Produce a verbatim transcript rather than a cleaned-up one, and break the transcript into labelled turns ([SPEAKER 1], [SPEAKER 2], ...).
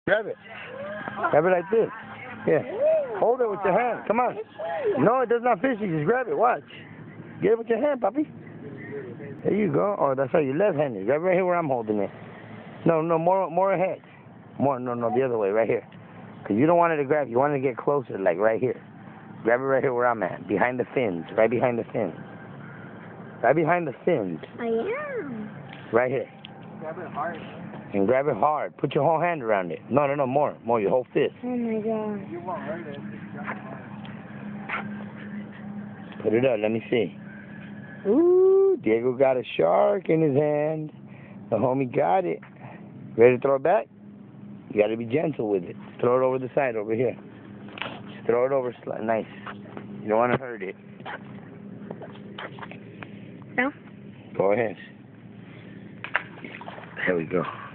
[SPEAKER 1] Grab it. Grab it like this. Yeah. Hold it with your hand. Come on. No, it does not fishy. Just grab it. Watch. Get it with your hand, puppy. There you go. Oh, that's right. You're left-handed. Grab it right here where I'm holding it. No, no, more, more ahead. More, no, no, the other way, right here. Because you don't want it to grab. You want it to get closer, like right here. Grab it right here where I'm at. Behind the fins. Right behind the fins. Right behind the fins.
[SPEAKER 2] I am.
[SPEAKER 1] Right here.
[SPEAKER 3] Grab it hard.
[SPEAKER 1] And grab it hard. Put your whole hand around it. No, no, no, more. More, your whole fist.
[SPEAKER 2] Oh my god.
[SPEAKER 3] You won't hurt it. Just grab it hard.
[SPEAKER 1] Put it up. Let me see. Ooh, Diego got a shark in his hand. The homie got it. Ready to throw it back? You got to be gentle with it. Throw it over the side over here. Just throw it over sli- nice. You don't want to hurt it.
[SPEAKER 2] No?
[SPEAKER 1] Go ahead. There we go.